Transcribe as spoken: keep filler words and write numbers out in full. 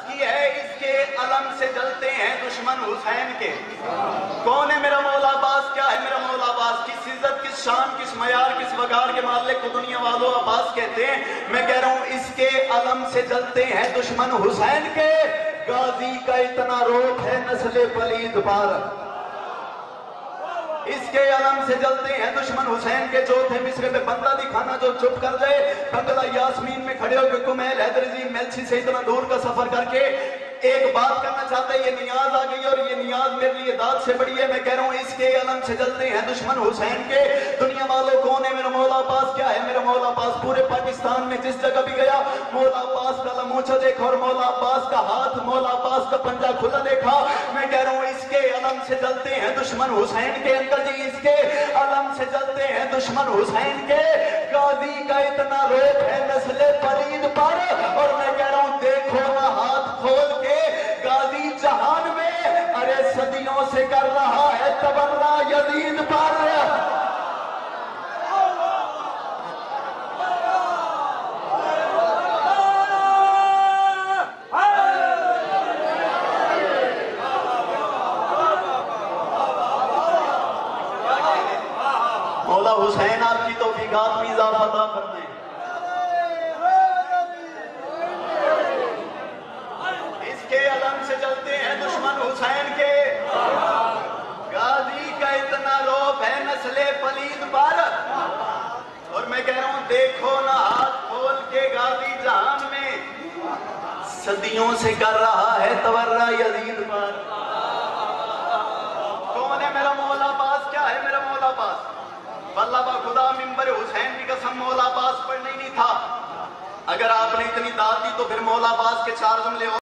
की है, इसके अलम से जलते हैं दुश्मन हुसैन के। कौन है मेरा मौला अब्बास? क्या है मेरा मौला अब्बास? किस इज्जत, किस शान, किस मयार, किस वकार के मालिक को दुनिया वालों अब्बास कहते हैं? मैं कह रहा हूं इसके अलम से जलते हैं दुश्मन हुसैन के। गाजी का इतना रोप है नस्ले पलीद पर, इसके अलम से जलते हैं दुश्मन हुसैन के। जो थे मिस्र में बंदा दिखाना जो चुप कर जाए, बंगला यास्मीन में खड़े होकर कुमैल हैदरजी मेलसी से इतना दूर का सफर करके एक बात करना चाहते हैं। ये नियाज आ गई और ये नियाज मेरे लिए दाद से बड़ी है। मैं कह रहा हूं इसके अलम से जलते हैं दुश्मन हुसैन के। दुनिया वालों कौन है मेरा मौला अब्बास? क्या है मेरा मौला अब्बास? पूरे पाकिस्तान में जिस जगह भी गया मौला अब्बास का लमूचा देखा और मौला अब्बास का हाथ, मौला अब्बास का पंजा खुला देखा। मैं कह रहा हूं इसके अलम से जलते हैं दुश्मन हुसैन के। अंकल जी इसके अलम से जलते हैं दुश्मन हुसैन के। गाजी का इतना रोप है नस्ले पलीद पर, और मैं कह रहा हूं देखो ना हाथ खोल के गाजी जहान में, अरे सदियों से कर रहा है तबर्रा यजीद पर। मौला हुसैन आपकी तौफीकात में इजाफा अता फरमाए। इसके अलम से चलते हैं दुश्मन हुसैन के। गाजी का इतना रोप है नस्ले पलीद पर, और मैं कह रहा हूं देखो ना हाथ खोल के गाजी जहान में, सदियों से कर रहा है तवर्रा यजीद पर। कौन है मेरा मौला अब्बास? क्या है मेरा मौला अब्बास? वल्लाह बा खुदा मिंबर हुसैन की कसम मौला अब्बास पढ़ना ही नहीं था। अगर आपने इतनी दाद दी तो फिर मौला अब्बास के चार जुमले